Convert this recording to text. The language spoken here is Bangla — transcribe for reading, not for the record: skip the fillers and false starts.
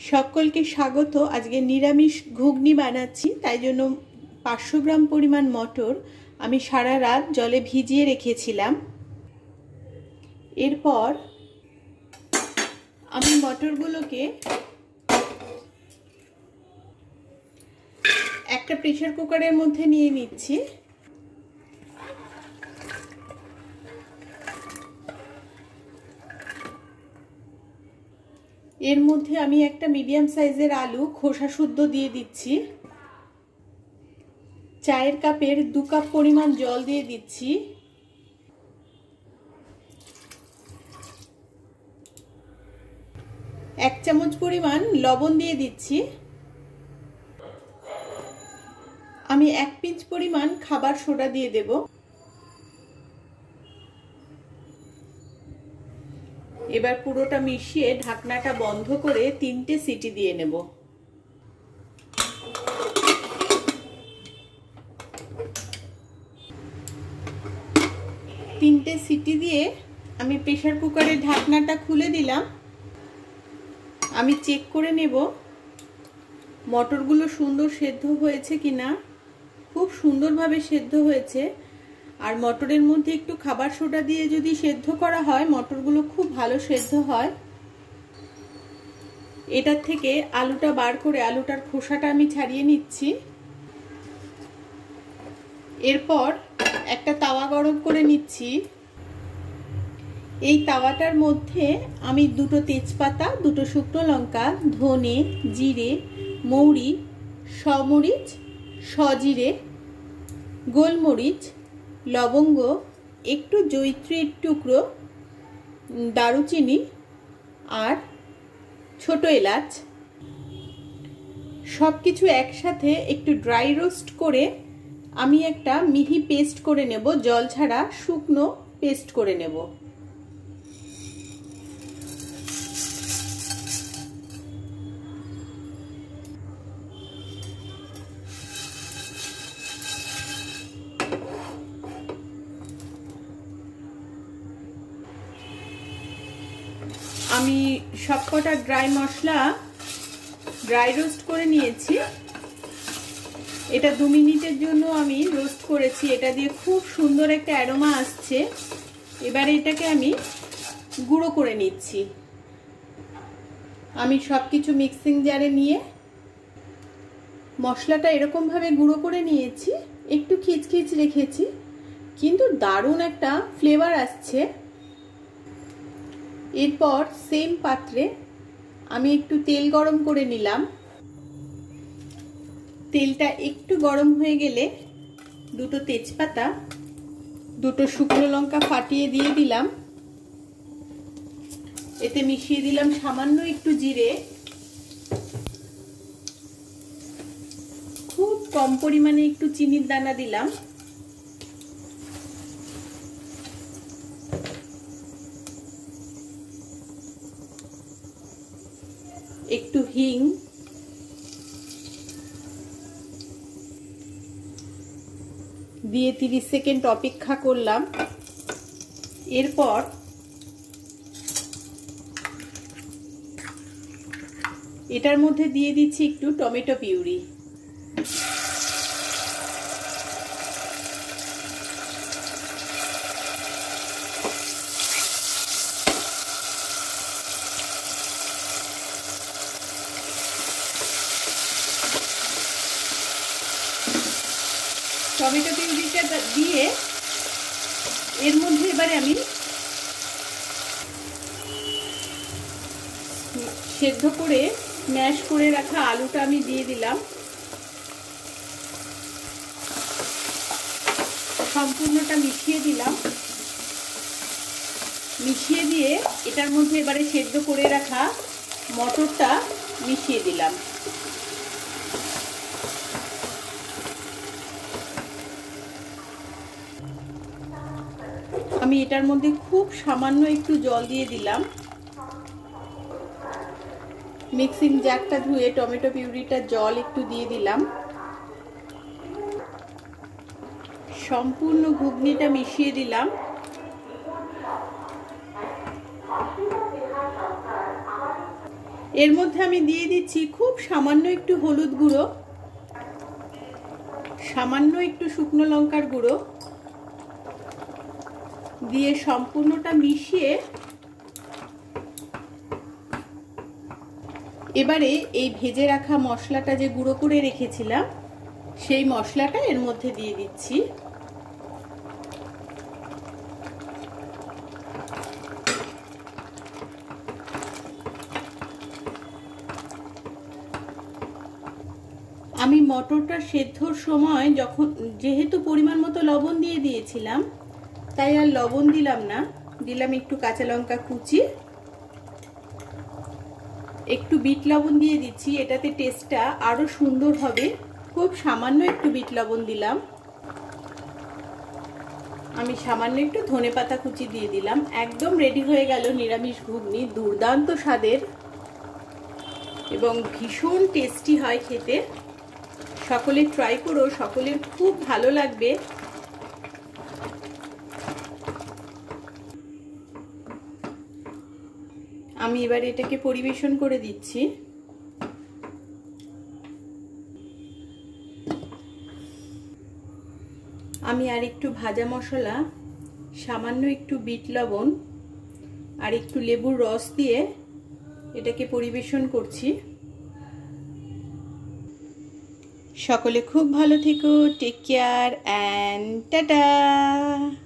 সকলকে স্বাগত। আজকে নিরামিষ ঘুগনি বানাচ্ছি, তাই জন্য 500 গ্রাম পরিমাণ মটর আমি সারা রাত জলে ভিজিয়ে রেখেছিলাম। এরপর আমি মটরগুলোকে একটা প্রেসার কুকারের মধ্যে নিয়ে নিচ্ছি। এর মধ্যে আমি একটা মিডিয়াম সাইজের আলু খোসা শুদ্ধ দিয়ে দিচ্ছি। চায়ের কাপের 2 কাপ পরিমাণ জল দিয়ে দিচ্ছি। এক চামচ পরিমাণ লবণ দিয়ে দিচ্ছি। আমি 1 পিঞ্চ পরিমাণ খাবার সোডা দিয়ে দেব। এবার পুরোটা মিশিয়ে ঢাকনাটা বন্ধ করে 3টে সিটি দিয়ে নেব। তিনটে সিটি দিয়ে আমি প্রেসার কুকারের ঢাকনাটা খুলে দিলাম। আমি চেক করে নেব মটরগুলো সুন্দর সেদ্ধ হয়েছে কিনা। খুব সুন্দরভাবে সেদ্ধ হয়েছে। আর মটরের মধ্যে একটু খাবার সোডা দিয়ে যদি সেদ্ধ করা হয় মটরগুলো খুব ভালো সেদ্ধ হয়। এটার থেকে আলুটা বার করে আলুটার খোসাটা আমি ছাড়িয়ে নিচ্ছি। এরপর একটা তাওয়া গরম করে নিচ্ছি। এই তাওয়াটার মধ্যে আমি 2টো তেজপাতা, 2টো শুকনো লঙ্কা, ধনে, জিরে, মৌরি, সমরিচ, সজিরে, গোলমরিচ, লবঙ্গ, একটু জয়িত্রীর টুকরো, দারুচিনি আর ছোট এলাচ সবকিছু একসাথে একটু ড্রাই রোস্ট করে আমি একটা মিহি পেস্ট করে নেব। জল ছাড়া শুকনো পেস্ট করে নেব। আমি সবকটা ড্রাই মশলা ড্রাই রোস্ট করে নিয়েছি। এটা 2 মিনিটের জন্য আমি রোস্ট করেছি। এটা দিয়ে খুব সুন্দর একটা অ্যারোমা আসছে। এবারে এটাকে আমি গুঁড়ো করে নিচ্ছি। আমি সবকিছু মিক্সিং জারে নিয়ে মশলাটা এরকম ভাবে গুঁড়ো করে নিয়েছি। একটু খিচখিচ রেখেছি, কিন্তু দারুণ একটা ফ্লেভার আসছে। এরপর সেম পাত্রে আমি একটু তেল গরম করে নিলাম। তেলটা একটু গরম হয়ে গেলে 2টো তেজপাতা, 2টো শুকনো লঙ্কা ফাটিয়ে দিয়ে দিলাম। এতে মিশিয়ে দিলাম সামান্য একটু জিরে। খুব কম পরিমাণে একটু চিনির দানা দিলাম। একটু হিং, দিয়ে 30 সেকেন্ড অপেক্ষা করলাম। এরপর এটার মধ্যে দিয়ে দিচ্ছি একটু টমেটো পিউরি। টমেটো পিউরিটা দিয়ে এর মধ্যে এবারে আমি সেদ্ধ করে ম্যাশ করে রাখা আলুটা আমি দিয়ে দিলাম। সম্পূর্ণটা মিশিয়ে দিলাম। মিশিয়ে দিয়ে এটার মধ্যে এবারে সেদ্ধ করে রাখা মটরটা মিশিয়ে দিলাম। আমি এটার মধ্যে খুব সামান্য একটু জল দিয়ে দিলাম। মিক্সিং জারটা ধুয়ে টমেটো পিউরিটা জল একটু দিয়ে দিলাম। সম্পূর্ণ ঘুগনিটা মিশিয়ে দিলাম। এর মধ্যে আমি দিয়ে দিচ্ছি খুব সামান্য একটু হলুদ গুঁড়ো, সামান্য একটু শুকনো লঙ্কার গুঁড়ো দিয়ে সম্পূর্ণটা মিশিয়ে এবারে এই ভেজে রাখা মশলাটা যে গুঁড়ো করে রেখেছিলাম সেই মশলাটা এর মধ্যে দিয়ে দিচ্ছি। আমি মটরটা সেদ্ধর সময় যেহেতু পরিমাণ মতো লবণ দিয়ে দিয়েছিলাম তাই আর লবণ দিলাম না, দিলাম একটু কাঁচা লঙ্কা কুচি, একটু বিট লবণ দিয়ে দিচ্ছি, এটাতে টেস্টটা আরো সুন্দর হবে। খুব সামান্য একটু বিট লবণ দিলাম, আমি সামান্য একটু ধনেপাতা কুচি দিয়ে দিলাম। একদম রেডি হয়ে গেল নিরামিষ ঘুগনি, দুর্দান্ত স্বাদের এবং ভীষণ টেস্টি হয় খেতে। সকলে ট্রাই করো, সকলের খুব ভালো লাগবে। আমি এবার এটাকে পরিবেশন করে দিচ্ছি। আমি আর একটু ভাজা মশলা, সামান্য একটু বিট লবণ আর একটু লেবুর রস দিয়ে এটাকে পরিবেশন করছি। সকলে খুব ভালো থেকো, টেক কেয়ার অ্যান্ড টাটা।